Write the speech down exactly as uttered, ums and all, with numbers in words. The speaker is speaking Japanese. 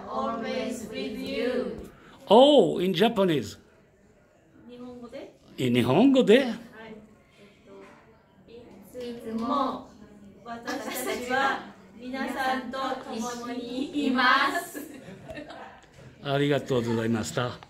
always with you. Oh, in Japanese. 日本語で、 日本語ではい、えっと、いつも私たちは皆さんと共にいます。 ありがとうございました。